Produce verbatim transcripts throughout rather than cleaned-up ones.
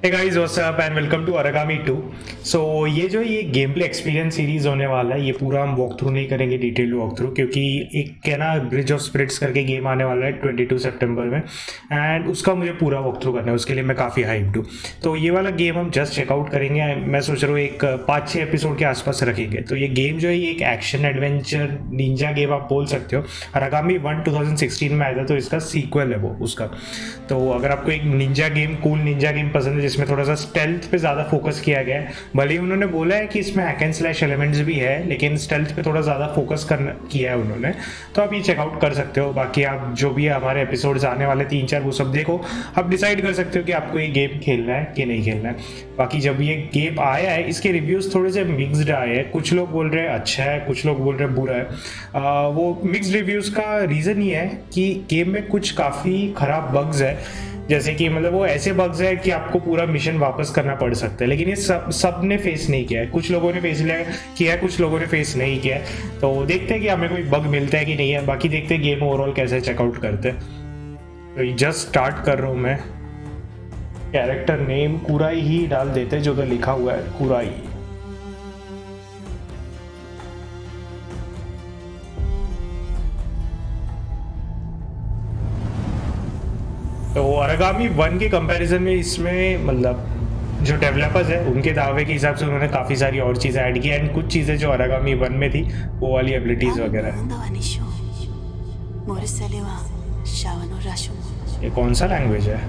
Hey guys what's up and welcome to Aragami two. So ये जो ये game play experience series होने वाला है, ये पूरा हम वॉक थ्रू नहीं करेंगे, डिटेल वॉक थ्रू, क्योंकि एक क्या ना ब्रिज ऑफ स्पिरिट्स करके गेम आने वाला है बाईस सितंबर में एंड उसका मुझे पूरा वॉक थ्रू करना है। उसके लिए मैं काफ़ी हाइप्ड हूँ। तो ये वाला गेम हम जस्ट चेकआउट करेंगे। मैं सोच रहा हूँ एक पाँच छः एपिसोड के आसपास रखेंगे। तो ये गेम जो है ये एक एक्शन एडवेंचर निंजा गेम आप बोल सकते हो। Aragami one two thousand sixteen में आया था, तो इसका सीक्वल है वो उसका। तो अगर आपको एक ninja game, cool ninja game पसंद है जिसमें थोड़ा सा स्टेल्थ पे ज़्यादा फोकस किया गया है, भले ही उन्होंने बोला है कि इसमें हैक एंड स्लैश एलिमेंट्स भी है, लेकिन स्टेल्थ पे थोड़ा ज़्यादा फोकस करना किया है उन्होंने, तो आप ये चेकआउट कर सकते हो। बाकी आप जो भी हमारे एपिसोड्स आने वाले तीन चार वो सब देखो, आप डिसाइड कर सकते हो कि आपको ये गेम खेलना है कि नहीं खेलना है। बाकी जब ये गेम आया है, इसके रिव्यूज़ थोड़े से मिक्सड आए हैं। कुछ लोग बोल रहे हैं अच्छा है, कुछ लोग बोल रहे हैं बुरा है। आ, वो मिक्सड रिव्यूज़ का रीज़न ये है कि गेम में कुछ काफ़ी ख़राब बग्स है, जैसे कि मतलब वो ऐसे बग्स है कि आपको पूरा मिशन वापस करना पड़ सकता है। लेकिन ये सब सब ने फेस नहीं किया है। कुछ लोगों ने फेस किया है, कुछ लोगों ने फेस नहीं किया है। तो देखते हैं कि हमें कोई बग मिलता है कि नहीं है। बाकी देखते हैं गेम ओवरऑल कैसे चेकआउट करते हैं। तो जस्ट स्टार्ट कर रहा हूँ मैं। कैरेक्टर नेम कुराई ही डाल देते हैं, जो तो लिखा हुआ है कुराई। तो अरागामी वन के कंपैरिजन में इसमें मतलब जो डेवलपर्स है उनके दावे के हिसाब से उन्होंने काफ़ी सारी और चीज़ें ऐड की एंड कुछ चीज़ें जो अरागामी वन में थी वो वाली एबिलिटीज़ वगैरह। ये कौन सा लैंग्वेज है?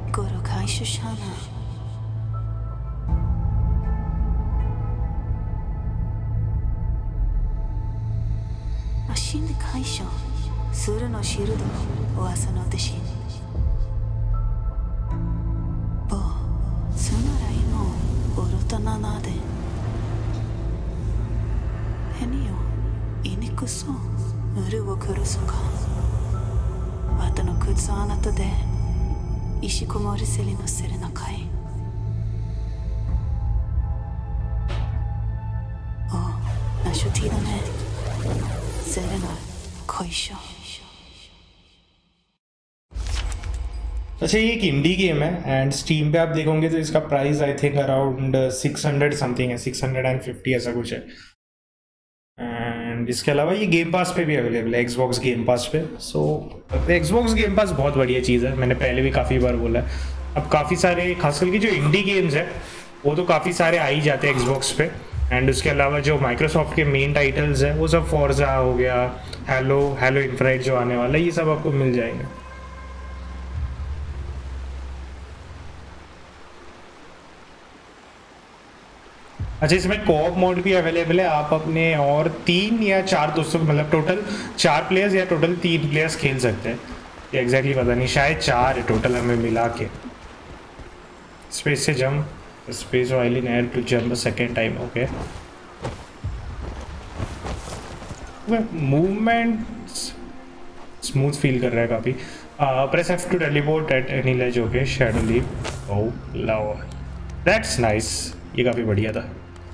अच्छा, ये एक इंडी गेम है एंड स्टीम पे आप देखोगे तो इसका price I think around six hundred something है, सिक्स हंड्रेड एंड फिफ्टी ऐसा कुछ है। एंड इसके अलावा ये गेम पास पे भी अवेलेबल है, एक्सबॉक्स गेम पास पे। सो एक्सबॉक्स गेम पास बहुत बढ़िया चीज़ है, मैंने पहले भी काफ़ी बार बोला है। अब काफ़ी सारे खास करके जो इंडी गेम्स है वो तो काफ़ी सारे आ ही जाते हैं एक्सबॉक्स पे। एंड उसके अलावा जो माइक्रोसॉफ्ट के मेन टाइटल्स हैं वो सब फॉर्जा हो गया, हैलो हैलो इन्फिनिट जो आने वाला है, ये सब आपको मिल जाएंगे। अच्छा, इसमें कोऑप मोड भी अवेलेबल है। आप अपने और तीन या चार दोस्तों, मतलब टोटल चार प्लेयर्स या टोटल तीन प्लेयर्स खेल सकते हैं। ये एग्जैक्टली पता नहीं, शायद चार है टोटल हमें मिला के। स्पेस से jump, space while in air to jump second time. Okay, movement smooth feel कर रहा है काफ़ी। Press F to teleport at any ledge. Okay, shadow leap. Oh love, that's nice, ये काफ़ी बढ़िया था।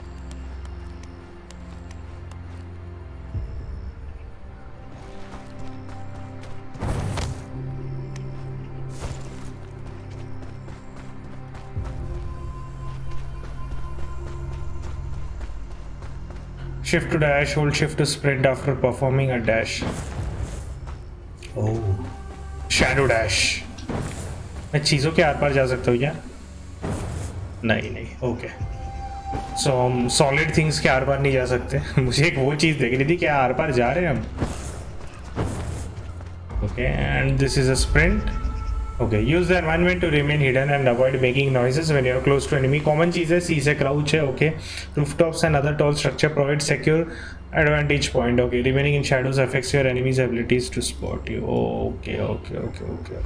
Shift to dash, hold shift to sprint after performing a dash. Oh, shadow dash. मैं चीज़ों के आर पार जा सकता हूँ क्या? नहीं नहीं, ओके। सो हम सॉलिड थिंग्स के आर पार नहीं जा सकते। मुझे एक वो चीज़ देखनी थी, क्या आर पार जा रहे हैं हम? Okay, and this is a sprint. Okay, use the environment to remain hidden and avoid making noises when you are close to enemy. Common चीज़ है, सी से क्राउच है। Okay, rooftops and other tall structure provide secure advantage point. Okay, remaining in shadows affects your enemies abilities to spot you. Okay okay okay okay,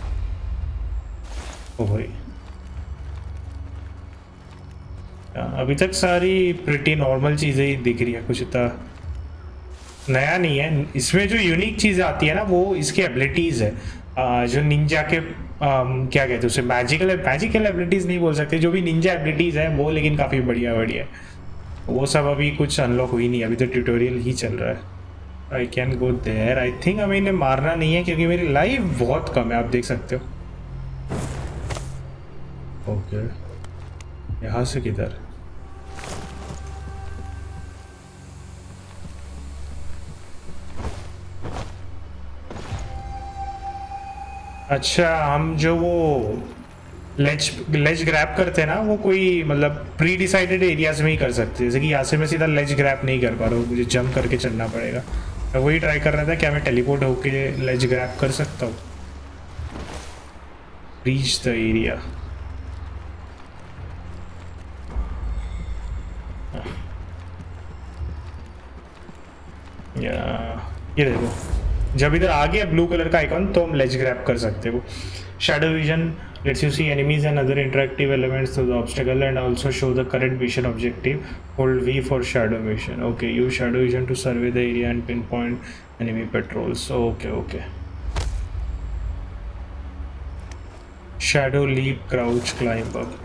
ओ भाई अभी तक सारी pretty normal चीज़ें ही दिख रही है, कुछ इतना नया नहीं है। इसमें जो यूनिक चीज़ आती है ना वो इसकी एबिलिटीज़ है। आ, जो निंजा के आ, क्या कहते हैं उसे, मैजिकल मैजिकल एबिलिटीज़ नहीं बोल सकते, जो भी निंजा एबिलिटीज़ है वो, लेकिन काफ़ी बढ़िया बढ़िया वो सब अभी कुछ अनलॉक हुई नहीं, अभी तो ट्यूटोरियल ही चल रहा है। I can go there. I think हमें इन्हें मारना नहीं है क्योंकि मेरी लाइफ बहुत कम है, आप देख सकते हो। ओके, यहाँ से किधर? अच्छा, हम जो वो लेज लेज ग्रैब करते हैं ना, वो कोई मतलब प्री डिसाइडेड एरियाज में ही कर सकते हैं। जैसे कि यहाँ से मैं सीधा लेज ग्रैब नहीं कर पा रहा हूँ, मुझे जंप करके चलना पड़ेगा। मैं वही ट्राई कर रहा था, क्या मैं टेलीपोर्ट होके लेज ग्रैब कर सकता हूँ? Reach the area. या ये देखो, जब इधर आ गया ब्लू कलर का आइकॉन तो हम लेज ग्रैब कर सकते हो। Shadow vision lets you see enemies and other interactive elements through the obstacle and also show the current mission objective. Hold V for shadow vision. Okay, use shadow vision to survey the area and pinpoint enemy patrols. Okay, okay. Shadow leap, crouch, climb up.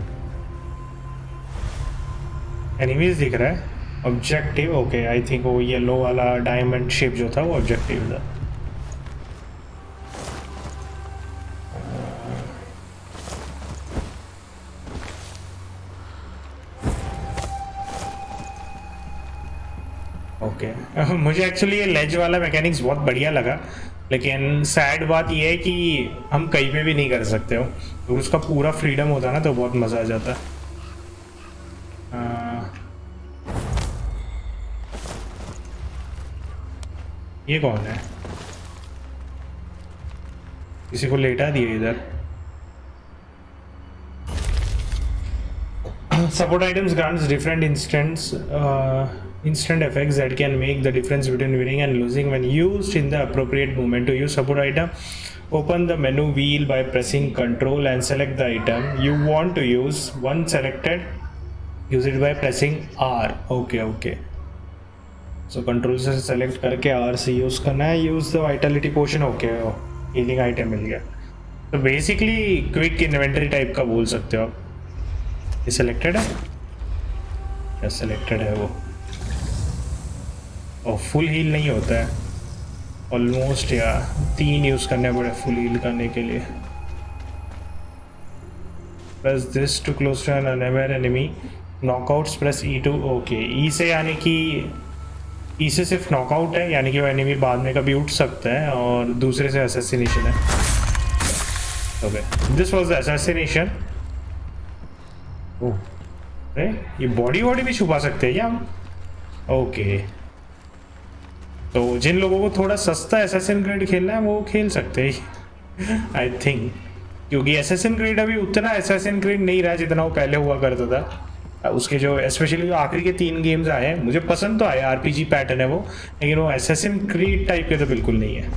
Enemies दिख रहा है। Objective, okay. I think वो yellow वाला diamond shape जो था वो objective था। Okay okay. मुझे एक्चुअली ये लेज वाला मैकेनिक्स बहुत बढ़िया लगा, लेकिन सैड बात ये है कि हम कहीं पे भी नहीं कर सकते हो। तो उसका पूरा फ्रीडम होता ना तो बहुत मज़ा आ जाता। आ, ये कौन है? किसी को लेटा दिए इधर। Support items grants different instants uh, instant effects that can make the difference between winning and losing when used in the appropriate moment. To use support item, open the menu wheel by pressing Control and select the item you want to use. Once selected, use it by pressing R. Okay, okay. So Control से select करके R से use करना है। Use the vitality potion. Okay, oh, healing item मिल गया। तो basically quick inventory type का बोल सकते हो आप। ये selected है? क्या selected है वो? और फुल हील नहीं होता है ऑलमोस्ट, या तीन यूज़ करने पड़े फुल हील करने के लिए। Press this to close to an unaware enemy. Knockouts press E to. Okay, E से यानी कि ई से सिर्फ नॉकआउट है, यानी कि वो एनिमी बाद में कभी उठ सकता है, और दूसरे से असैसिनेशन है। Okay, this was the assassination. Oh, अरे ये बॉडी वॉडी भी छुपा सकते हैं क्या हम? ओके, तो जिन लोगों को थोड़ा सस्ता एसेसिन क्रीड खेलना है वो खेल सकते हैं आई थिंक, क्योंकि एसेसिन क्रीड अभी उतना एसेसिन क्रीड नहीं रहा जितना वो पहले हुआ करता था। उसके जो स्पेशली जो आखिरी के तीन गेम्स आए हैं मुझे पसंद तो आए, आरपीजी पैटर्न है वो, लेकिन वो एसेसिन क्रीड टाइप के तो बिल्कुल नहीं है।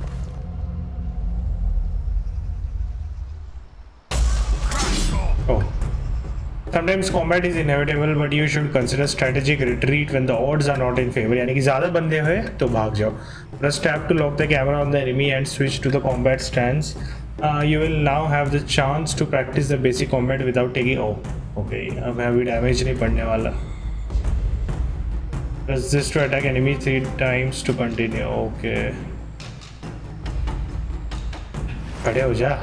ओह, Sometimes combat is inevitable, but you should consider strategic retreat when the odds are not in favor. यानी कि ज़्यादा बंदे हुए तो भाग जाओ। Press tab to lock the camera on the enemy and switch to the combat stance. Uh, you will now have the chance to practice the basic combat without taking. Oh, okay. अब heavy damage नहीं पड़ने वाला। Press this to attack enemy three times to continue. Okay. खड़े हो जा।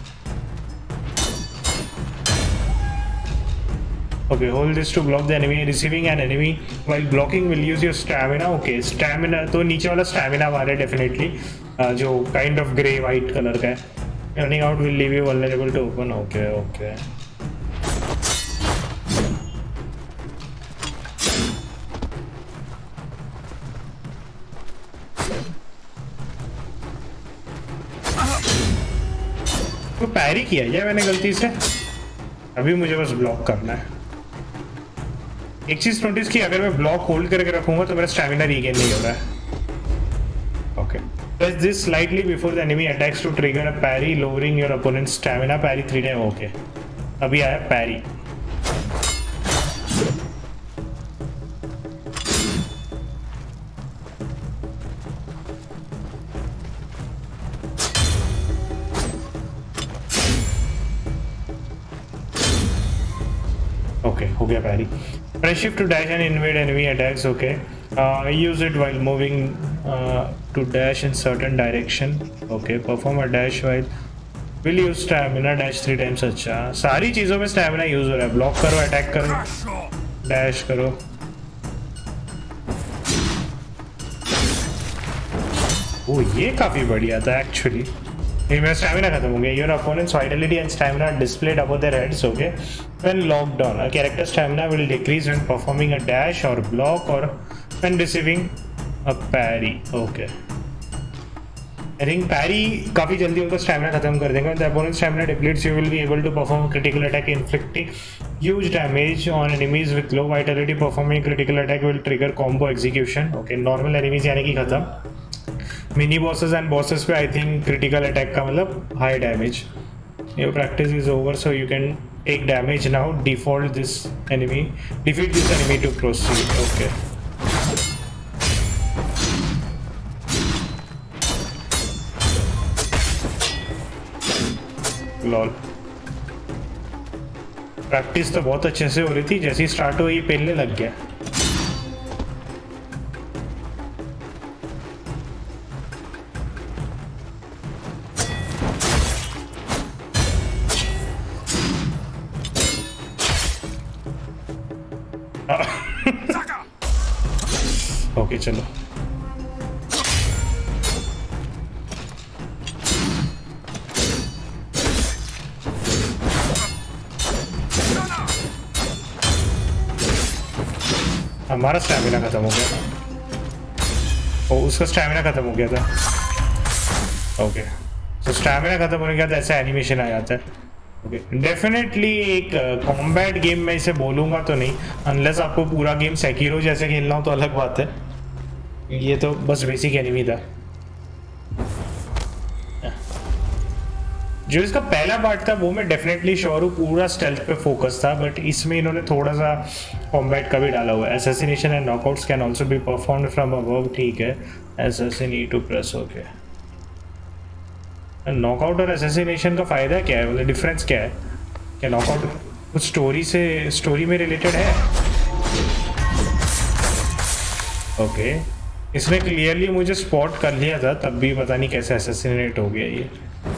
Okay, hold this to block the enemy. Receiving an enemy while blocking will use your stamina. Okay, stamina तो नीचे वाला stamina हमारे definitely uh, जो kind of grey white color का है। Running out will leave you vulnerable to open. Okay, okay. तो पैरी किया क्या मैंने गलती से? अभी मुझे बस ब्लॉक करना है। एक चीज नोटिस की, अगर मैं ब्लॉक होल्ड करके रखूंगा तो मेरा स्टैमिना रीगेन नहीं हो रहा है। Okay, press this slightly before the enemy attacks to trigger a parry lowering your opponent stamina parry three time. Okay, अभी आया पैरी। ओके, हो गया parry. Press shift to dash and invade enemy attacks. Okay, uh, use it while moving uh, to dash in certain direction. Okay, perform a dash while will use stamina dash three times. अच्छा, सारी चीज़ों में stamina use हो रहा है। Block करो, attack करो, dash करो। ओ ये काफ़ी बढ़िया था एक्चुअली। मेरा स्टैमिना खत्म हो गया। Your opponents vitality and stamina displayed above their heads. Okay, when locked down a character stamina will decrease when performing a dash और ब्लॉक और when receiving a parry. Okay, I think parry काफ़ी जल्दी उनका stamina खत्म कर देंगे। The opponent stamina depletes you will be able to perform critical attack inflicting huge damage on enemies with low vitality. Performing critical attack will trigger combo execution. Okay, normal enemies यानी कि खत्म। Mini bosses and bosses पे I think critical attack का मतलब high damage. Your practice is over so you can take damage now. Default this enemy, defeat this enemy to proceed. Okay, lol. Practice तो बहुत अच्छे से हो रही थी, जैसे ही स्टार्ट हुई पहले लग गया। ओके चलो, हमारा स्टैमिना खत्म हो गया था। ओ उसका स्टैमिना खत्म हो गया था। ओके, तो स्टैमिना खत्म होने के बाद ऐसा एनिमेशन आ जाता है। ओके, डेफिनेटली एक कॉम्बैट गेम में इसे बोलूँगा तो नहीं, अनलेस आपको पूरा गेम सेकिरो जैसे खेलना हो तो अलग बात है। ये तो बस बेसिक एनिमी था। जो इसका पहला पार्ट था वो मैं डेफिनेटली श्योर हूँ पूरा स्टेल्थ पे फोकस था, बट इसमें इन्होंने थोड़ा सा कॉम्बैट का भी डाला हुआ है। Assassination and knockouts can also be performed from above. ठीक है, assassin E to press. Okay, knockout और असैसिनेशन का फ़ायदा क्या है, मतलब डिफरेंस क्या है? क्या नॉकआउट कुछ स्टोरी से स्टोरी में रिलेटेड है? ओके, इसने क्लियरली मुझे स्पॉट कर लिया था, तब भी पता नहीं कैसे असैसिनेट हो गया ये।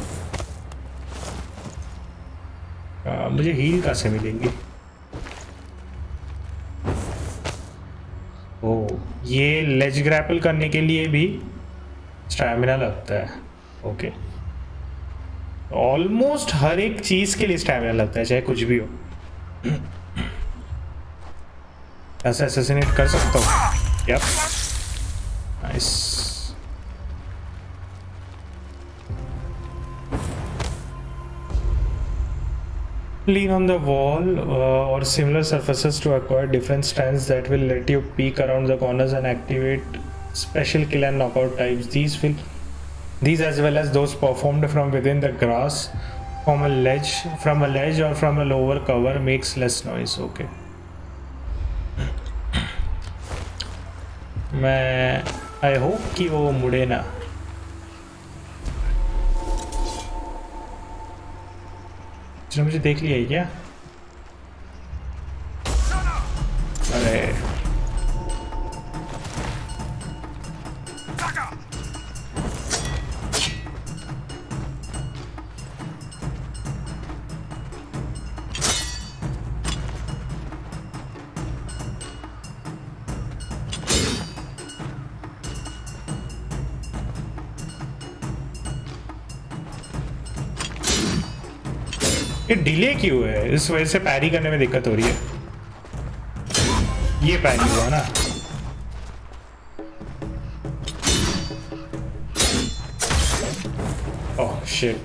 आ, मुझे हील कहाँ से मिलेंगी? ओ, ये लेज ग्रैपल करने के लिए भी स्टैमिना लगता है। ओके, ऑलमोस्ट हर एक चीज़ के लिए स्टैमिना लगता है, चाहे कुछ भी हो। ऐसा असैसिनेट कर सकता हूँ। Yep, nice. Lean on the wall uh, or similar surfaces to acquire different stands that will let you peek around the corners and activate special kill and knockout types. These will, these as well as those performed from within the grass, from a ledge, from a ledge or from a lower cover, makes less noise. Okay. मैं I hope कि वो मुड़े ना। मुझे देख लिया है क्या? अरे ये डिले क्यों है? इस वजह से पैरी करने में दिक्कत हो रही है। ये पैरी हुआ ना। ओह शिट,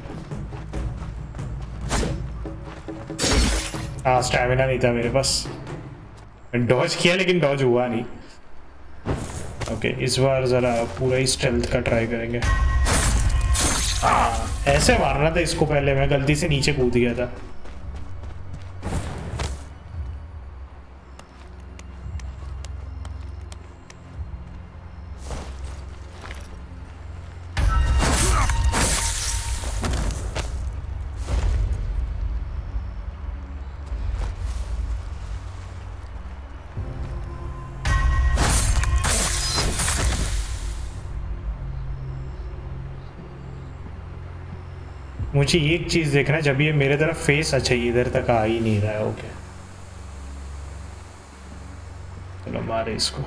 हाँ स्टैमिना नहीं था मेरे पास। डॉज किया लेकिन डॉज हुआ नहीं। ओके, इस बार ज़रा पूरा ही स्टेल्थ का ट्राई करेंगे। हाँ, ऐसे मारना था इसको, पहले मैं गलती से नीचे कूद गया था। मुझे एक चीज़ देखना है, जब ये मेरे तरफ फेस, अच्छा ये इधर तक आ ही नहीं रहा है। ओके चलो मारे इसको।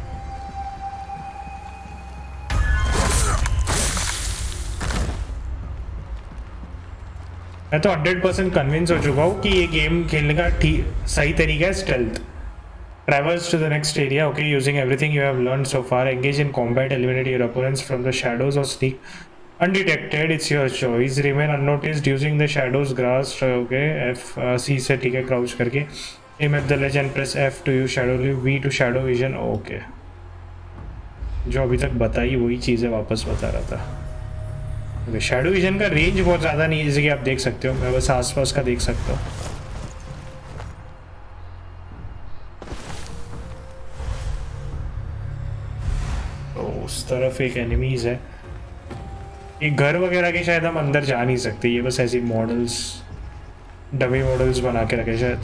मैं तो हंड्रेड परसेंट कन्विंस हो चुका हूँ कि ये गेम खेलने का ठीक सही तरीका है stealth. Traverse to the next area, okay, using everything you have learned so far. Engage in combat, eliminate your opponents from the shadows or sneak undetected. It's your choice. Remain unnoticed using the shadows grasp, okay, F, uh, C से ठीक है, crouch करके aim at the ledge and press F to use shadow, V to shadow vision, okay. जो अभी तक बताई वही चीज़ें वापस बता रहा था। okay, shadow vision का रेंज बहुत ज़्यादा नहीं है, जैसे कि आप देख सकते हो, मैं बस आसपास का देख सकता हूँ। उस तरफ एक एनिमीज है, एक घर वगैरह के शायद हम अंदर जा नहीं सकते, ये बस ऐसी मॉडल्स, डमी मॉडल्स बना के रखे शायद।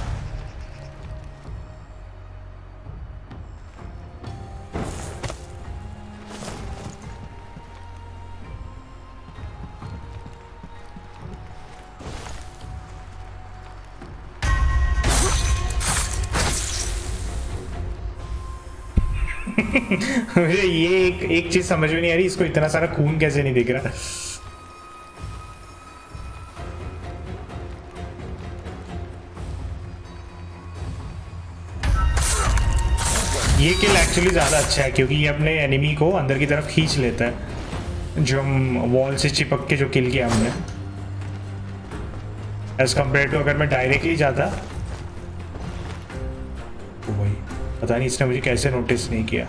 मुझे ये एक एक चीज समझ में नहीं आ रही, इसको इतना सारा खून कैसे नहीं दिख रहा। ये किल एक्चुअली ज्यादा अच्छा है क्योंकि ये अपने एनिमी को अंदर की तरफ खींच लेता है, जो हम वॉल से चिपक के जो किल किया हमने, एज कम्पेयर टू अगर मैं डायरेक्टली जाता। तो वही पता नहीं इसने मुझे कैसे नोटिस नहीं किया।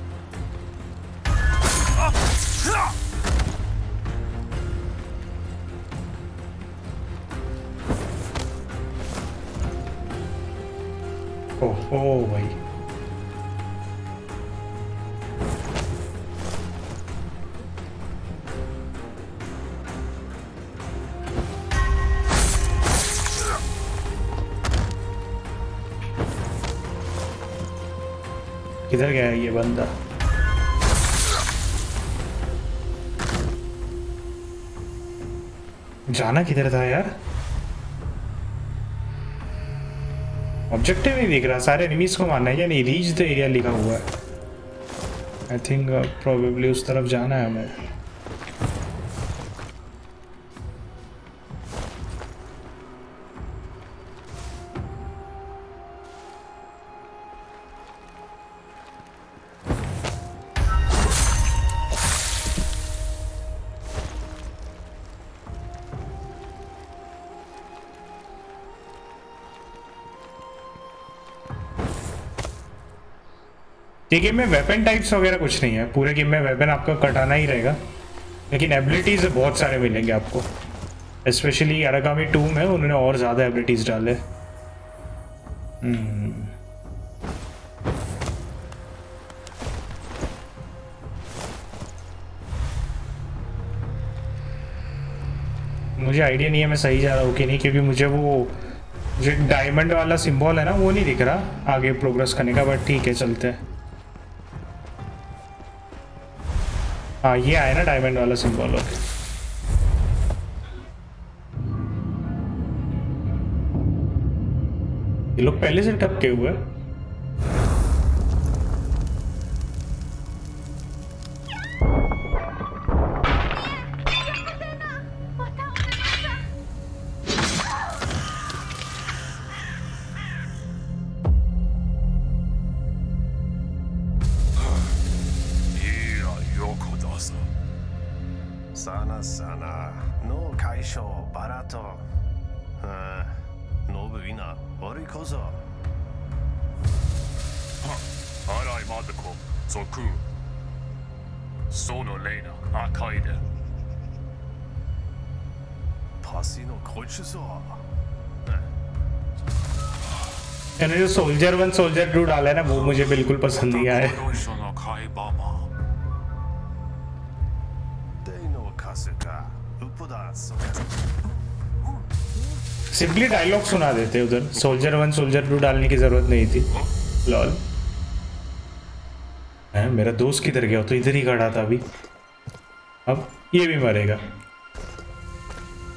ओह ओह भाई, किधर गया ये बंदा? जाना किधर था यार? ऑब्जेक्टिव नहीं दिख रहा, सारे एनिमीज को मारना है या नहीं? रीच द एरिया लिखा हुआ है, आई थिंक प्रोबेबली उस तरफ जाना है हमें। ये गेम में वेपन टाइप्स वगैरह कुछ नहीं है, पूरे गेम में वेपन आपका कटाना ही रहेगा, लेकिन एबिलिटीज बहुत सारे मिलेंगे आपको, स्पेशली अरागामी टू में उन्होंने और ज़्यादा एबिलिटीज डाले। मुझे आइडिया नहीं है मैं सही जा रहा हूँ कि नहीं, क्योंकि मुझे वो जो डायमंड वाला सिंबल है ना वो नहीं दिख रहा आगे प्रोग्रेस करने का, बट ठीक है चलते हैं। हाँ ये आया ना डायमंड वाला सिंबल, ओके। ये लोग पहले से टपके हुए हैं। मैंने जो सोल्जर वन सोल्जर टू डाला है ना वो मुझे बिल्कुल पसंद नहीं आया। सिंपली डायलॉग सुना देते उधर, सोल्जर वन सोल्जर टू डालने की जरूरत नहीं थी। लॉल है, मेरा दोस्त किधर गया? तो इधर ही खड़ा था अभी, अब ये भी मरेगा।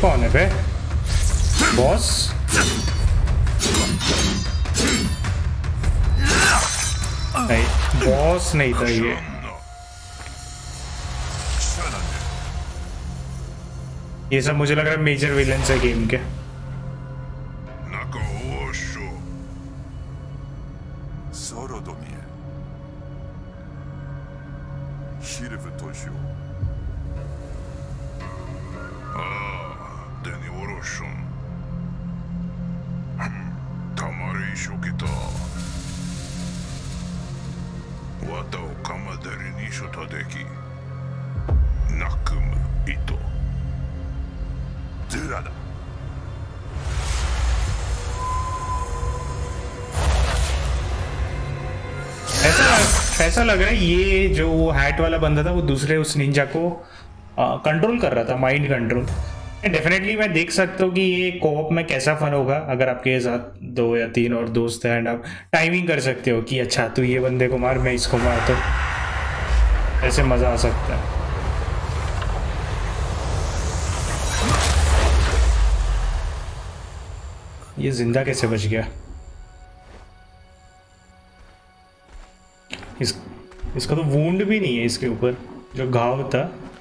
कौन है बे? बॉस? नहीं, बॉस नहीं था ये। ये सब मुझे लग रहा है मेजर विलेंस है गेम के। ऐसा लग रहा है ये जो हैट वाला बंदा था वो दूसरे उस निंजा को कंट्रोल कर रहा था, माइंड कंट्रोल। डेफिनेटली मैं देख सकता हूँ कि ये कोऑप में कैसा फन होगा अगर आपके साथ दो या तीन और दोस्त हैं एंड आप टाइमिंग कर सकते हो कि अच्छा तू ये बंदे को मार, मैं इसको मार, तो ऐसे मज़ा आ सकता है। ये जिंदा कैसे बच गया? इस इसका तो वुंड भी नहीं है इसके ऊपर, जो घाव था।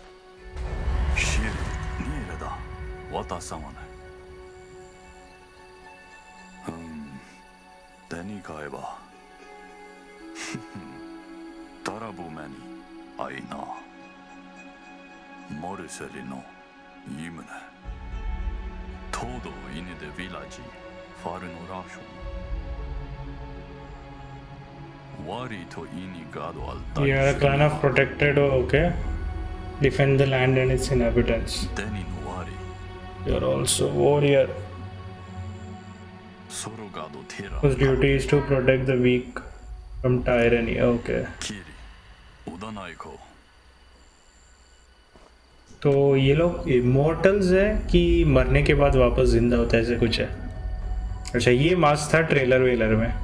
You are a clan of protected, okay. Defend the land and its inhabitants. You are also warrior whose duty is to protect the weak from tyranny. Okay. तो ये लोग इमोर्टल्स है कि मरने के बाद वापस जिंदा होता है, ऐसे कुछ है। अच्छा, ये मास्क था ट्रेलर वेलर में।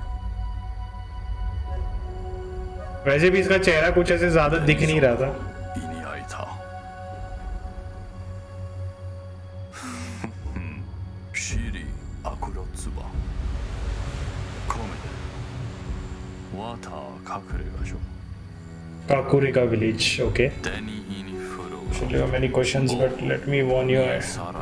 वैसे भी इसका चेहरा कुछ ऐसे ज्यादा दिख नहीं रहा था। Kakurika village, okay. Actually, there are many questions, but let me warn you.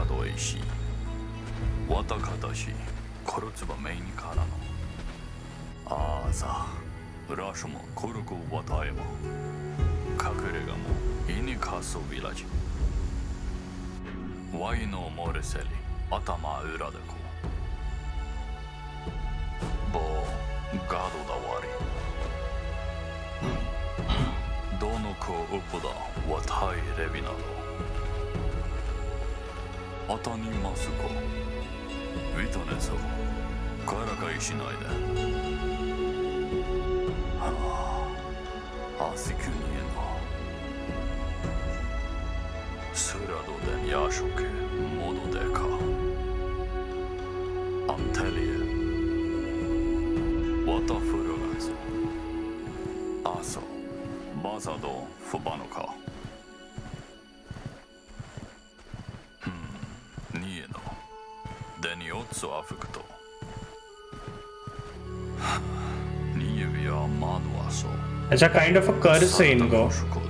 अच्छा, काइंड ऑफ अ कर्स है इनको।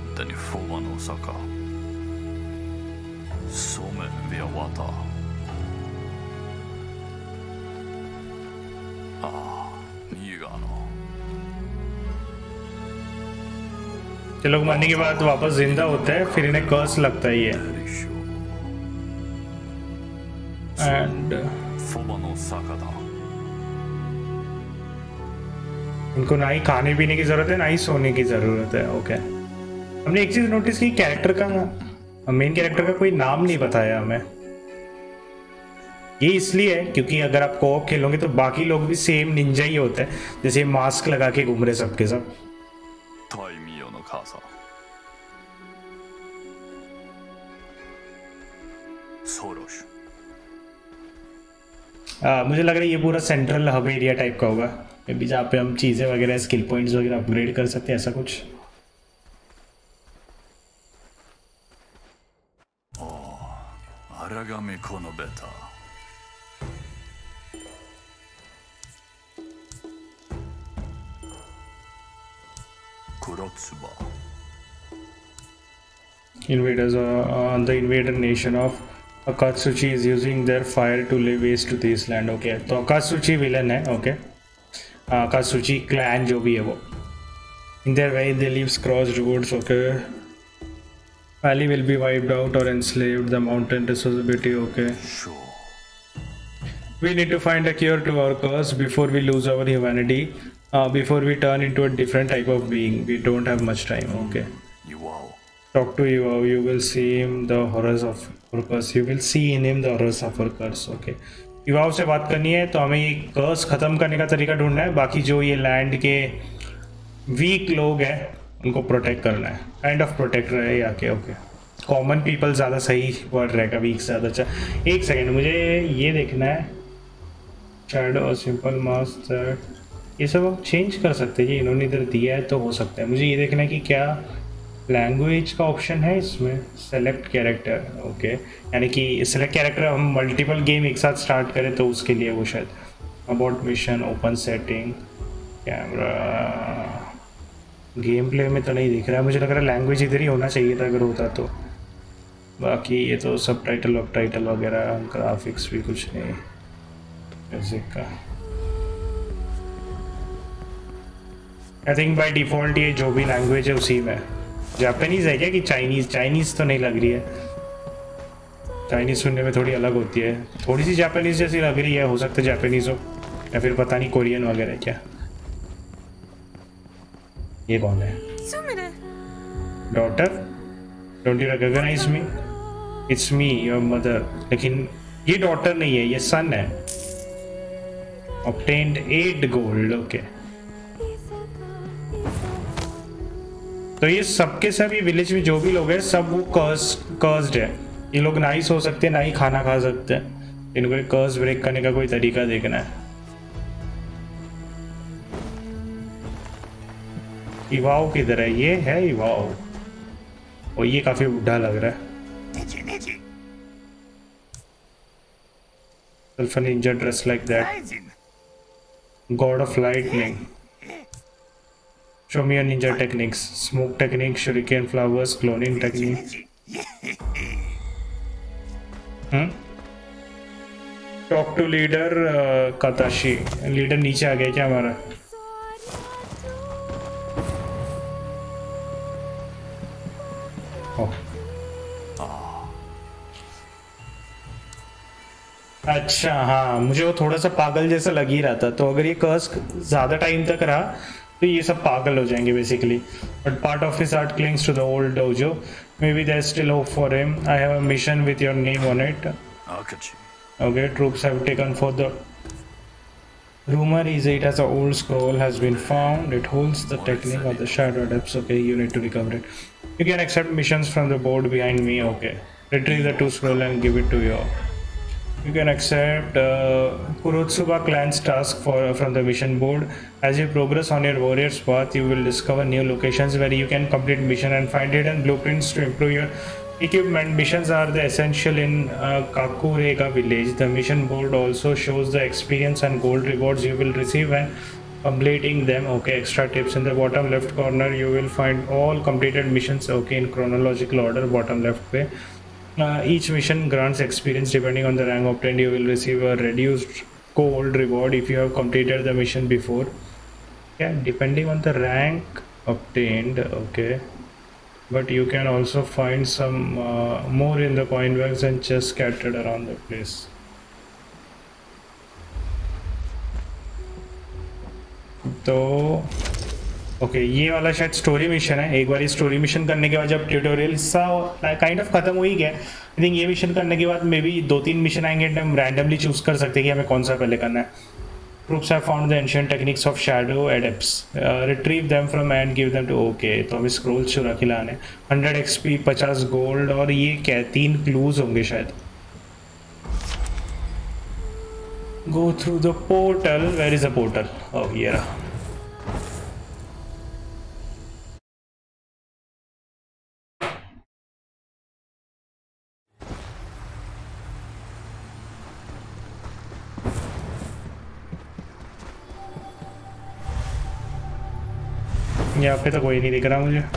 ये लोग मरने के बाद वापस जिंदा होते हैं, फिर इन्हें कर्स लगता है ये। एंड इनको ना ही खाने पीने की जरूरत है ना ही सोने की जरूरत है। ओके, हमने एक चीज नोटिस की, कैरेक्टर का, मेन कैरेक्टर का कोई नाम नहीं बताया हमें। ये इसलिए है क्योंकि अगर आप कोऑप खेलोगे तो बाकी लोग भी सेम निंजा ही होते हैं, जैसे मास्क लगा के घूम रहे सबके सब। आ, मुझे लग रहा है ये पूरा सेंट्रल हब एरिया टाइप का होगा, मे बी जहाँ पे हम चीज़ें वगैरह, स्किल पॉइंट्स वगैरह अपग्रेड कर सकते हैं, ऐसा कुछ। Aragami kono beta. Kurotsuba. Invaders uh, on the invader nation of Akatsuchi is using their fire to lay waste to this land. Okay, तो Akatsuchi villain है. Okay, uh, Akatsuchi clan जो भी है वो. In their way they leave crossed roads. Okay, valley will be wiped out or enslaved. The mountain disability. Okay. Sure. We need to find a cure to our curse before we lose our humanity. Uh, before we turn into a different type of being. We don't have much time. Okay. Iwao. Talk to you. You will see him the horrors of our curse. You will see in him the horrors of our curse. Okay. युवाओं से बात करनी है तो हमें ये कर्स ख़त्म करने का तरीका ढूंढना है. बाकी जो ये लैंड के वीक लोग हैं उनको प्रोटेक्ट करना है. काइंड ऑफ प्रोटेक्ट रहे या के. ओके, कॉमन पीपल ज़्यादा सही वर्ड रहेगा, वीक ज़्यादा अच्छा. एक सेकेंड, मुझे ये देखना है. शैडो और सिंपल मास्क ये सब हम चेंज कर सकते हैं. ये इन्होंने इधर दिया है तो हो सकता है. मुझे ये देखना है कि क्या लैंग्वेज का ऑप्शन है इसमें. Select character. ओके, यानी कि सेलेक्ट कैरेक्टर हम मल्टीपल गेम एक साथ स्टार्ट करें तो उसके लिए वो शायद. About mission, open setting, camera, game play में तो नहीं दिख रहा है. मुझे लग रहा है लैंग्वेज इधर ही होना चाहिए था अगर होता तो. बाकी ये तो सब टाइटल ऑफ टाइटल वगैरह, ग्राफिक्स भी कुछ नहीं. म्यूजिक का आई थिंक बाय डिफ़ॉल्ट ये जो भी लैंग्वेज है उसी में. जापानीज़ है क्या कि चाइनीज़? चाइनीज़ तो नहीं लग रही है. चाइनीज़ सुनने में थोड़ी अलग होती है. थोड़ी सी जापानीज़ जैसी लग रही है. हो सकता है जापानीज़ हो या फिर पता नहीं कोरियन वगैरह क्या. ये कौन है? Daughter? Don't you recognise me? It's me your mother. लेकिन ये डॉटर नहीं है, ये सन है. Obtained eight gold. ओके, तो ये सबके सभी विलेज में जो भी लोग हैं सब वो कर्स कर्स्ड है. ये लोग ना ही सो सकते हैं ना ही खाना खा सकते हैं. इनको एक कर्स ब्रेक करने का कोई तरीका देखना है. इवाओ किधर है? ये है इवाओ. और ये काफी बुढ़ा लग रहा है. Self ninja dressed like that. God of lightning. Show me your ninja techniques. Smoke technique, shuriken flowers, cloning technique. Hmm? Talk to leader uh, Katashi. Leader नीचे आ गया क्या हमारा? Oh. अच्छा, हाँ, मुझे वो थोड़ा सा पागल जैसा लग ही रहा था. तो अगर ये कर्स ज़्यादा टाइम तक रहा तो ये सब पागल हो जाएंगे basically. But part of his heart clings to the old dojo. Maybe there still hope for him. I have a mission with your name on it. Okay, troops have taken for the rumor is it as an old scroll has been found. It holds the technique of the shadow depths. Okay, you need to recover it. You can accept missions from the board behind me. Okay, retrieve the two scroll and give it to you. You can accept uh, Kurotsuba clan's task for uh, from the mission board. As you progress on your warrior's path, you will discover new locations where you can complete mission and find hidden blueprints to improve your equipment. Missions are the essential in uh, Kakurega village. The mission board also shows the experience and gold rewards you will receive when completing them. Okay, extra tips in the bottom left corner. You will find all completed missions. Okay, in chronological order, bottom left way. Uh, each mission grants experience depending on the rank obtained. You will receive a reduced gold reward if you have completed the mission before. Yeah, depending on the rank obtained. Okay, but you can also find some uh, more in the coin bags and chests scattered around the place. तो okay okay, ये वाला शायद story mission है. एक बार story mission करने के बाद जब ट्यूटोरियल हिस्सा काइंड ऑफ खत्म हो ही गया, आई थिंक ये मिशन करने के बाद मे बी दो तीन मिशन आएंगे. हम रैंडमली चूज कर सकते हैं कि हमें कौन सा पहले करना है. Troops have found the ancient techniques of shadow adepts. Uh, retrieve them from and give them to. Okay, तो हमें स्क्रोल चुरा के लाने. हंड्रेड एक्सपी, फिफ्टी गोल्ड और ये क्या तीन क्लूज होंगे शायद. Go through the portal. Where is the portal? Oh, ये रहा. यहाँ पे तो कोई नहीं दिख रहा मुझे।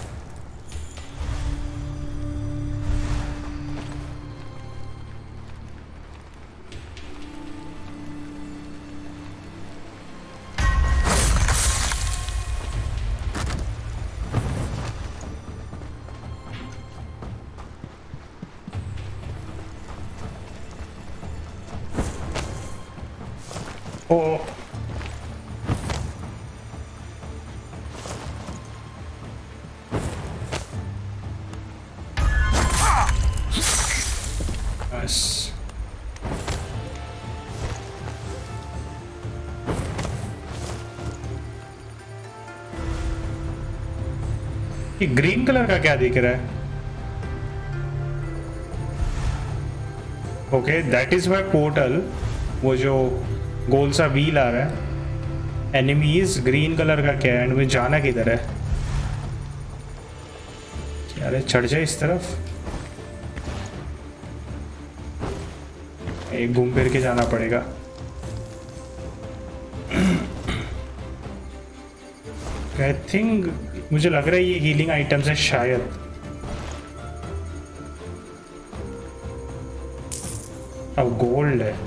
ओ बस ये ग्रीन कलर का क्या दिख रहा है? Okay that is my portal. वो जो गोल सा व्हील आ रहा है, एनिमीज ग्रीन कलर का क्या है? एंड में जाना किधर है? अरे चढ़ जाए इस तरफ, एक घूम फिर के जाना पड़ेगा। आई थिंक मुझे लग रहा है ये हीलिंग आइटम्स है शायद। अब गोल्ड है।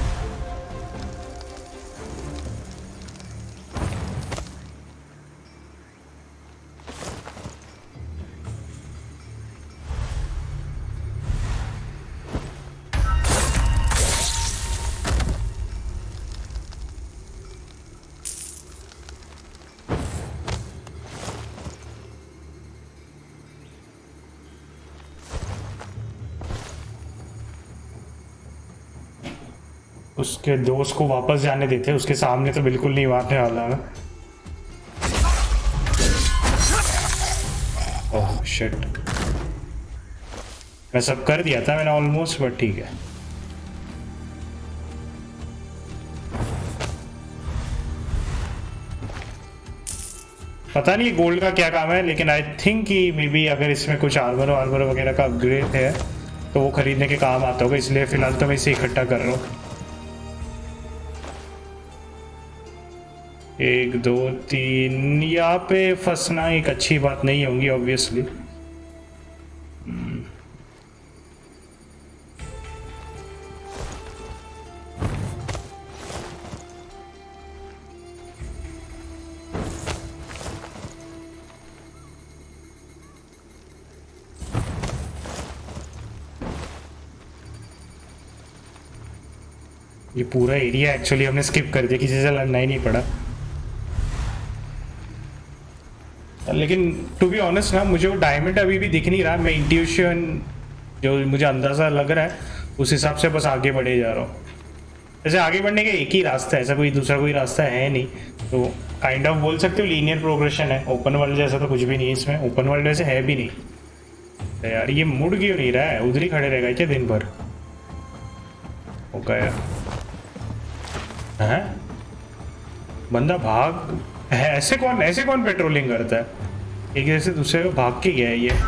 उसके दोस्त को वापस जाने देते, उसके सामने तो बिल्कुल नहीं आने वाला ना। ओह शिट, मैं सब कर दिया था मैंने ऑलमोस्ट, बट ठीक है। पता नहीं गोल्ड का क्या काम है, लेकिन आई थिंक कि मे बी अगर इसमें कुछ आर्मर आर्मर वगैरह का अपग्रेड है तो वो खरीदने के काम आता होगा, इसलिए फिलहाल तो मैं इसे इकट्ठा कर रहा हूँ। एक दो तीन, यहाँ पे फंसना एक अच्छी बात नहीं होगी ऑब्वियसली। ये पूरा एरिया एक्चुअली हमने स्किप कर दिया, किसी से लड़ना ही नहीं पड़ा। लेकिन टू बी ऑनेस्ट ना, मुझे वो डायमंड अभी भी दिख नहीं रहा। मैं इंट्यूशन जो मुझे अंदाज़ा लग रहा है उस हिसाब से बस आगे बढ़े जा रहा हूँ। जैसे आगे बढ़ने का एक ही रास्ता है, ऐसा कोई दूसरा कोई रास्ता है नहीं, तो काइंड ऑफ बोल सकते हो लीनियर प्रोग्रेशन है। ओपन वर्ल्ड जैसा तो कुछ भी नहीं है इसमें, ओपन वर्ल्ड जैसे है भी नहीं। तो यार ये मुड़ क्यों नहीं रहा है? उधर ही खड़े रहेगा क्या दिन भर? ओके है बंदा भाग है, ऐसे कौन ऐसे कौन पेट्रोलिंग करता है? एक जैसे दूसरे को भाग के गया है ये।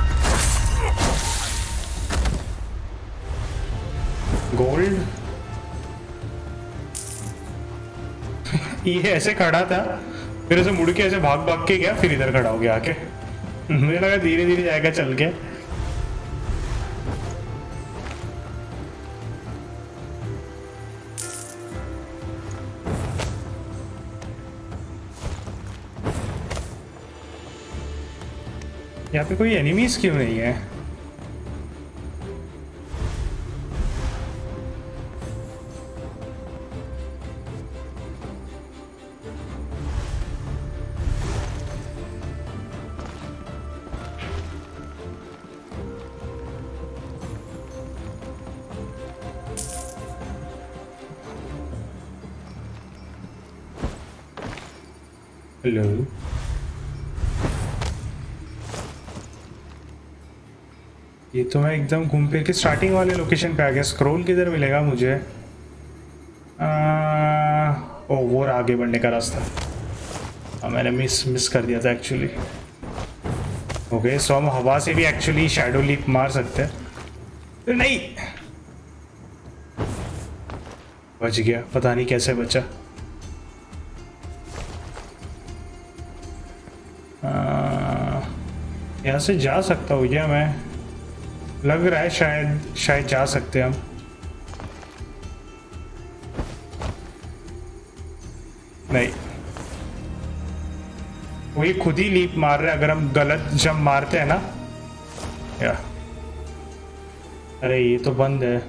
गोल्ड ये ऐसे खड़ा था, फिर ऐसे मुड़ के ऐसे भाग भाग के गया, फिर इधर खड़ा हो गया आके। मुझे लगा धीरे धीरे जाएगा चल के। यहाँ पे कोई एनिमीज क्यों नहीं है? हेलो, ये तो मैं एकदम घूम फिर के स्टार्टिंग वाले लोकेशन पे आ गया। स्क्रॉल किधर मिलेगा मुझे? आ, ओ वो आगे बढ़ने का रास्ता। हाँ मैंने मिस मिस कर दिया था एक्चुअली। ओके सो हम हवा से भी एक्चुअली शैडो लीप मार सकते हैं। तो नहीं बच गया, पता नहीं कैसे बचा। यहाँ से जा सकता हूँ क्या मैं? लग रहा है शायद शायद जा सकते हैं हम। नहीं, वो ये खुद ही लीप मार रहा है अगर हम गलत जंप मारते हैं ना। या अरे ये तो बंद है।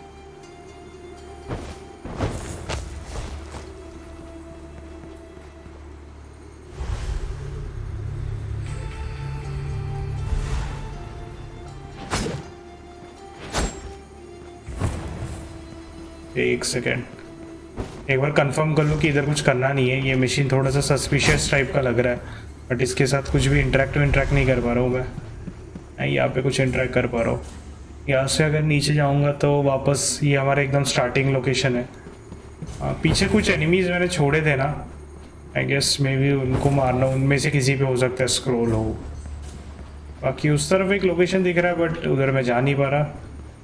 एक सेकेंड, एक बार कंफर्म कर लूँ कि इधर कुछ करना नहीं है। ये मशीन थोड़ा सा सस्पिशियस टाइप का लग रहा है, बट इसके साथ कुछ भी इंटरेक्ट इंटरेक्ट नहीं कर पा रहा हूँ मैं। नहीं, यहाँ पे कुछ इंटरेक्ट कर पा रहा हूँ। यहाँ से अगर नीचे जाऊँगा तो वापस ये हमारा एकदम स्टार्टिंग लोकेशन है। आ, पीछे कुछ एनिमीज मैंने छोड़े थे ना, आई गेस मे बी उनको मारना, उनमें से किसी पे हो सकता है स्क्रॉल हो। बाकी उस तरफ एक लोकेशन दिख रहा है बट उधर मैं जा नहीं पा रहा।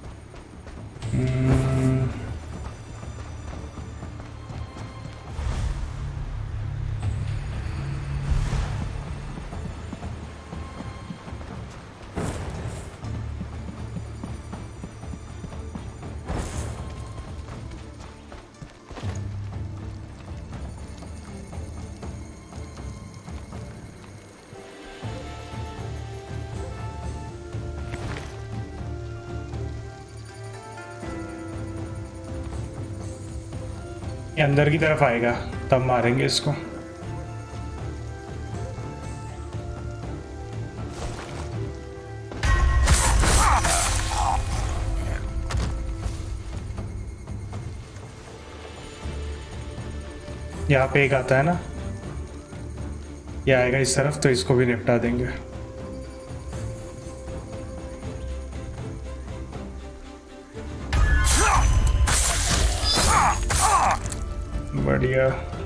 अंदर की तरफ आएगा तब मारेंगे इसको। यहाँ पे एक आता है ना, ये आएगा इस तरफ तो इसको भी निपटा देंगे। बढ़िया।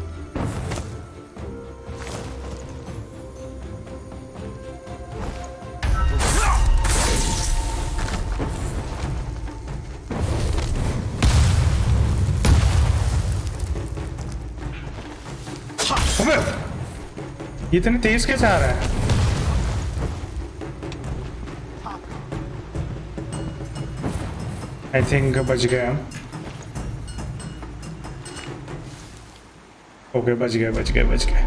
ये इतनी तेज कैसे आ रहा है? आई थिंक बच गए हम। ओके बच गए बच गए बच गए।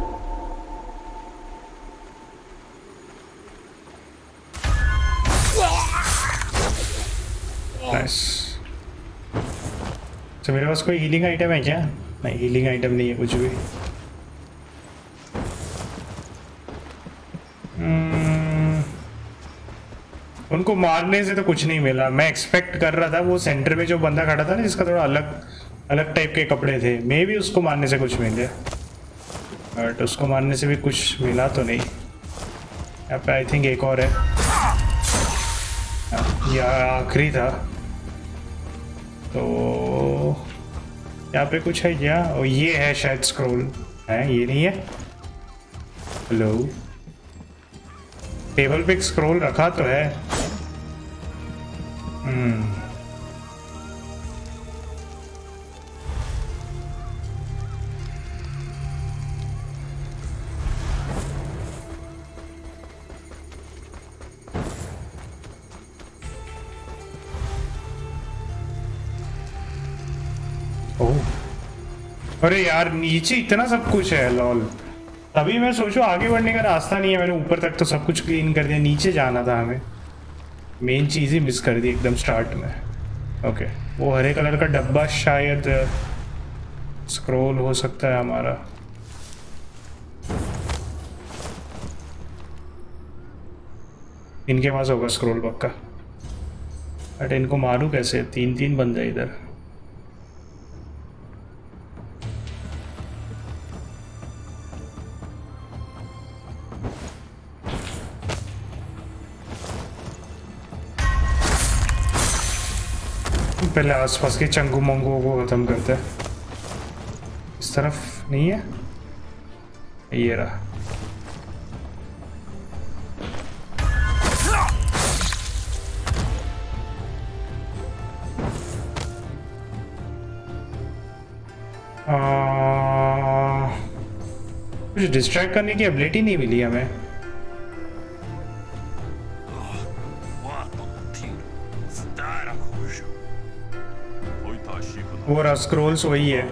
नाइस। तो मेरे पास कोई हीलिंग आइटम है क्या? नहीं, हीलिंग आइटम नहीं है कुछ भी। उनको मारने से तो कुछ नहीं मिला। मैं एक्सपेक्ट कर रहा था वो सेंटर में जो बंदा खड़ा था ना, जिसका थोड़ा अलग अलग टाइप के कपड़े थे, मे भी उसको मारने से कुछ मिले, बट उसको मारने से भी कुछ मिला तो नहीं। यहाँ पे आई थिंक एक और है, यह आखिरी था। तो यहाँ पे कुछ है क्या? और ये है शायद स्क्रॉल है, ये नहीं है। हेलो, टेबल पे एक स्क्रॉल रखा तो है। हम्म अरे यार, नीचे इतना सब कुछ है लॉल। तभी मैं सोचूं आगे बढ़ने का रास्ता नहीं है। मैंने ऊपर तक तो सब कुछ क्लीन कर दिया, नीचे जाना था हमें। मेन चीज़ ही मिस कर दी एकदम स्टार्ट में। ओके, वो हरे कलर का डब्बा शायद स्क्रॉल हो सकता है हमारा। इनके पास होगा स्क्रॉल पक्का। बट इनको मारूं कैसे? तीन तीन बंदे इधर। पहले आसपास के चंगू मंगू को खत्म करते हैं। इस तरफ नहीं है, ये रहा। आ, कुछ डिस्ट्रैक्ट करने की एबिलिटी नहीं मिली हमें। वो रहा स्क्रॉल्स वही है।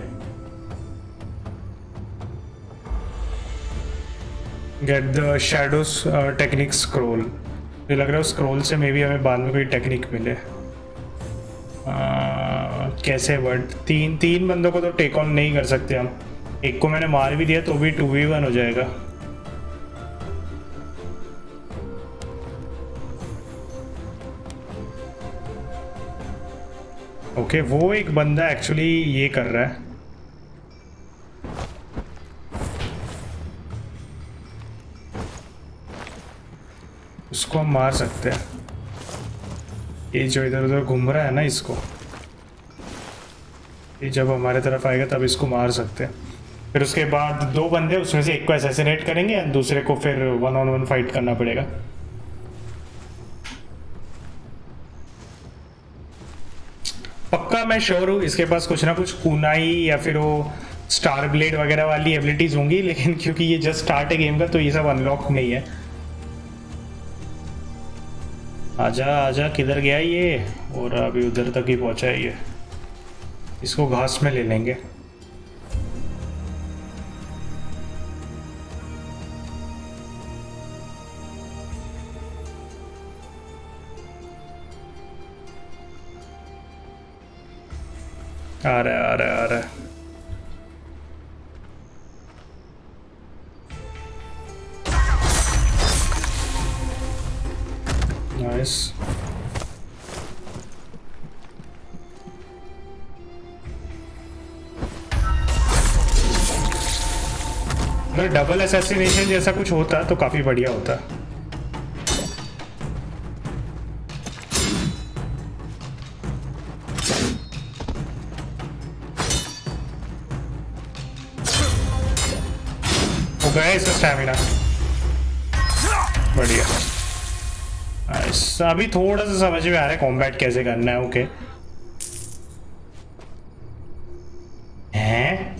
Get the shadows technique scroll. मुझे लग रहा है स्क्रॉल से मे बी हमें बाद में कोई टेक्निक मिले। आ, कैसे वर्ड तीन तीन बंदों को तो टेक ऑन नहीं कर सकते हम। एक को मैंने मार भी दिया तो भी टू वी वन हो जाएगा। ओके okay, वो एक बंदा एक्चुअली ये कर रहा है। उसको हम मार सकते हैं। ये जो इधर उधर घूम रहा है ना, इसको ये जब हमारे तरफ आएगा तब इसको मार सकते हैं। फिर उसके बाद दो बंदे, उसमें से एक को असैसिनेट करेंगे और दूसरे को फिर वन ऑन वन फाइट करना पड़ेगा। पक्का मैं श्योर हूँ इसके पास कुछ ना कुछ कुनाई या फिर वो स्टार ब्लेड वगैरह वाली एबिलिटीज होंगी, लेकिन क्योंकि ये जस्ट स्टार्ट है गेम का तो ये सब अनलॉक नहीं है। आजा आजा, किधर गया ये? और अभी उधर तक ही पहुंचा है ये। इसको घास में ले लेंगे। आ रहा है आ रहा है आ रहा है। नाइस। अगर डबल असैसिनेशन जैसा कुछ होता तो काफी बढ़िया होता। गया इसका स्टैमिना। बढ़िया। अभी थोड़ा सा समझ में आ रहा है कॉम्बैट कैसे करना है। ओके हैं,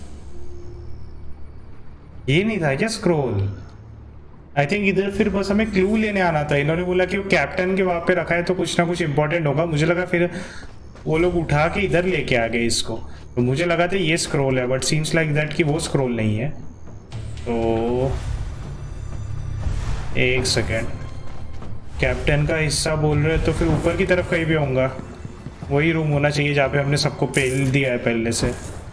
ये नहीं था क्या स्क्रॉल? आई थिंक इधर फिर बस हमें क्लू लेने आना था। इन्होंने बोला कि वो कैप्टन के वहां पे रखा है तो कुछ ना कुछ इंपॉर्टेंट होगा। मुझे लगा फिर वो लोग उठा के इधर लेके आ गए इसको, तो मुझे लगा था ये स्क्रॉल है, बट सीम्स लाइक दैट कि वो स्क्रॉल नहीं है। तो एक सेकेंड, कैप्टन का हिस्सा बोल रहे तो फिर ऊपर की तरफ कहीं भी होगा। वही रूम होना चाहिए जहाँ पे हमने सबको पेल दिया है पहले से।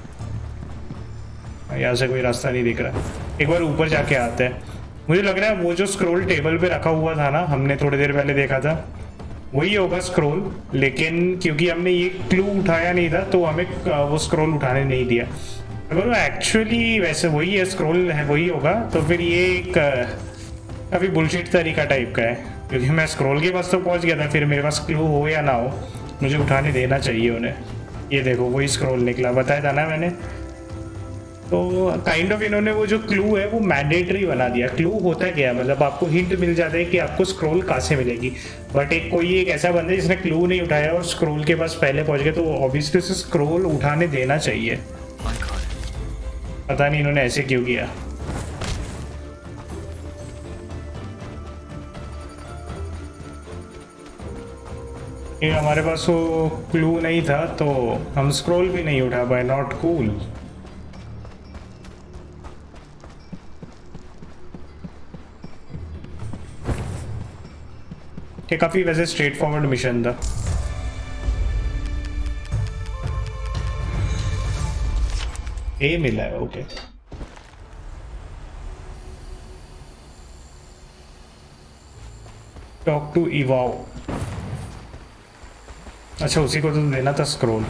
यहाँ से कोई रास्ता नहीं दिख रहा। एक बार ऊपर जाके आते हैं। मुझे लग रहा है वो जो स्क्रॉल टेबल पे रखा हुआ था ना, हमने थोड़ी देर पहले देखा था, वही होगा स्क्रॉल। लेकिन क्योंकि हमने ये क्लू उठाया नहीं था तो हमें वो स्क्रॉल उठाने नहीं दिया। अगर वो एक्चुअली वैसे वही है, स्क्रॉल है वही होगा, तो फिर ये एक काफ़ी बुलशिट तरीका टाइप का है। क्योंकि मैं स्क्रॉल के पास तो पहुंच गया था, फिर मेरे पास क्लू हो या ना हो मुझे उठाने देना चाहिए उन्हें। ये देखो वही स्क्रॉल निकला, बताया था ना मैंने। तो काइंड ऑफ इन्होंने वो जो क्लू है वो मैंडेटरी बना दिया। क्लू होता है क्या, मतलब आपको हिंट मिल जाता है कि आपको स्क्रॉल कहाँ से मिलेगी, बट एक कोई एक ऐसा बंदा है जिसने क्लू नहीं उठाया और स्क्रॉल के पास पहले पहुंच गया, तो ऑब्वियसली उसे स्क्रॉल उठाने देना चाहिए। पता नहीं इन्होंने ऐसे क्यों किया। ये हमारे पास वो क्लू नहीं था तो हम स्क्रॉल भी नहीं उठा पाए। Not cool. ये काफी वैसे स्ट्रेट फॉरवर्ड मिशन था। ए मिला है, ओके। Talk to Iwao. अच्छा उसी को तो देना था scroll.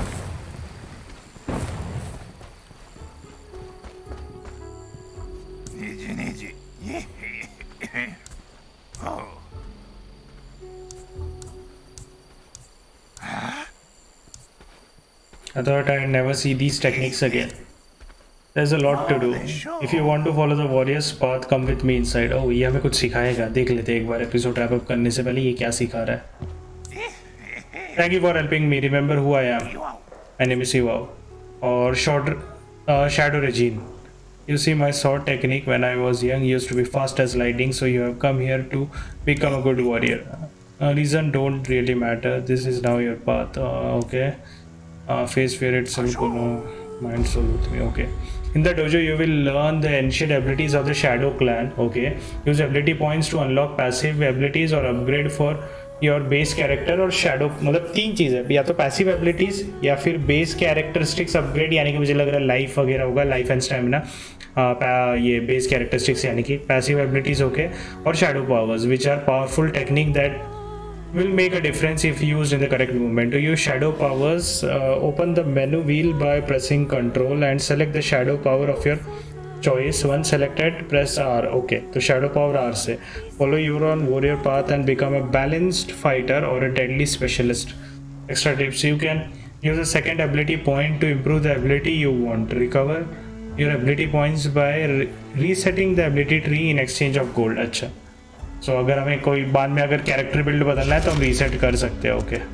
I thought I'd never see these techniques again. There's a lot to do. If you want to follow the warrior's path, come with me inside. Oh, ये हमें कुछ सिखाएगा। देख लेते एक बार एपिसोड रैप अप करने से पहले ये क्या सिखा रहा है। Thank you for helping me. Remember who I am. My name is Iwao. Or short, uh, Shadow Regine. You see my sword technique when I was young used to be fast as lightning, so you have come here to become a good warrior. Uh, reason don't really matter. This is now your path. Uh, okay. Uh, face fear itself, no mind soul with me. Okay. In the dojo, you will learn the ancient abilities of the Shadow Clan. Okay. Use ability points to unlock passive abilities or upgrade for your base character और shadow, मतलब तीन चीज़ है, या तो passive abilities या फिर base characteristics upgrade, यानी कि मुझे लग रहा है life वगैरह होगा, life and stamina. Uh, ये base characteristics यानी कि passive abilities ओके okay, और shadow powers which are powerful technique that will make a difference if used in the correct movement. To use shadow powers, uh, open the menu wheel by pressing Control and select the shadow power of your choice. Once selected, press R. Okay, तो shadow power R से follow your own warrior path and become a balanced fighter or a deadly specialist. Extra tips: you can use a second ability point to improve the ability you want. Recover your ability points by re resetting the ability tree in exchange of gold. अच्छा, सो so, अगर हमें कोई बाद में अगर character build बदलना है तो हम रीसेट कर सकते हैं. ओके,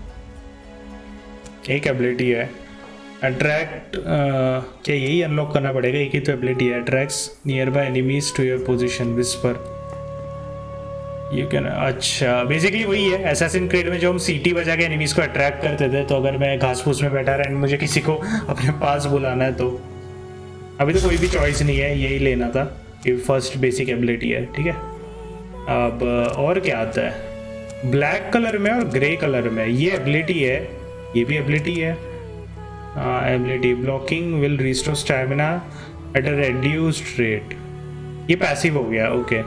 एक एबिलिटी है अट्रैक्ट, क्या यही अनलॉक करना पड़ेगा? एक ही तो एबिलिटी है, attracts nearby enemies to your position whisper. You can, अच्छा बेसिकली वही है असैसिन क्रीड में जो हम सीटी बजा के एनिमीज को अट्रैक्ट करते थे. तो अगर मैं घास फूस में बैठा रहा एंड मुझे किसी को अपने पास बुलाना है तो अभी तो कोई भी चॉइस नहीं है, यही लेना था कि फर्स्ट बेसिक एबिलिटी है. ठीक है, अब और क्या आता है? ब्लैक कलर में और ग्रे कलर में ये एबिलिटी है, ये भी एबिलिटी है. Ability blocking will restore stamina at a reduced rate, ये पैसिव हो गया. Okay,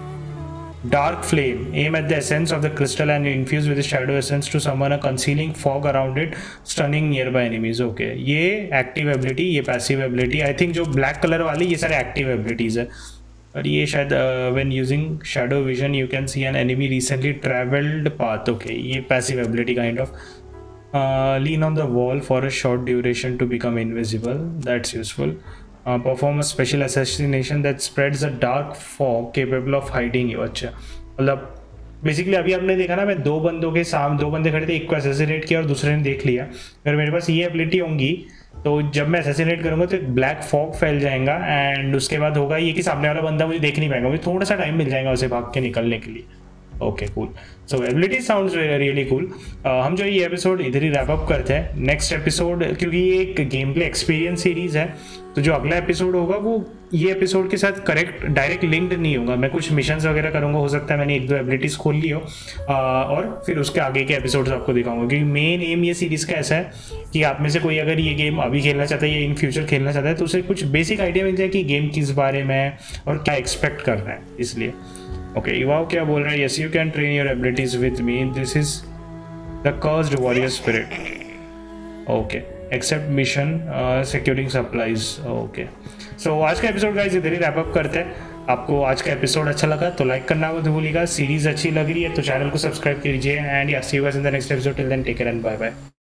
dark flame aim at the essence of the crystal and infuse with shadow essence to summon a concealing fog around it stunning nearby enemies. Okay, ये active ability, ये passive ability. I think जो black colour वाली ये सारे active abilities है. और ये शायद when using shadow vision you can see an enemy recently travelled path. Okay, ये passive ability kind of. Lean on the wall for a short duration to become invisible, that's useful. Perform a special assassination that spreads a dark fog capable of hiding you. अच्छा, मतलब basically अभी आपने देखा ना, मैं दो बंदों के सामने, दो बंदे खड़े थे, एक को असैसिनेट किया और दूसरे ने देख लिया. अगर मेरे पास ये एबिलिटी होंगी तो जब मैं असैसिनेट करूंगा तो एक ब्लैक फॉग फैल जाएगा एंड उसके बाद होगा ये कि सामने वाला बंदा मुझे देख नहीं पाएगा, मुझे थोड़ा सा टाइम मिल जाएगा उसे भाग के निकलने के लिए. Okay cool, so ability sounds really cool. हम जो ये एपिसोड इधर ही रैप अप करते हैं. नेक्स्ट एपिसोड, क्योंकि ये एक गेम प्ले एक्सपीरियंस सीरीज है, तो जो अगला एपिसोड होगा वो ये एपिसोड के साथ करेक्ट डायरेक्ट लिंक्ड नहीं होगा. मैं कुछ मिशंस वगैरह करूंगा, हो सकता है मैंने एक दो एबिलिटीज खोल ली हो, और फिर उसके आगे के एपिसोड्स आपको दिखाऊंगा. क्योंकि मेन एम ये सीरीज़ का ऐसा है कि आप में से कोई अगर ये गेम अभी खेलना चाहता है या इन फ्यूचर खेलना चाहता है तो उसे कुछ बेसिक आइडिया मिल जाए कि गेम किस बारे में है और क्या एक्सपेक्ट करना है. इसलिए ओके, युवाओ क्या बोल रहा है? Yes, you can train your abilities with me. This is the cursed warrior spirit. Okay, accept mission securing supplies. Okay, so आज का एपिसोड गाइस इधर ही रैप अप करते हैं. आपको आज का एपिसोड अच्छा लगा तो लाइक करना मत भूलिएगा. सीरीज अच्छी लग रही है तो चैनल को सब्सक्राइब कीजिए. And yeah see you guys in the next episode. Till then take care and bye bye.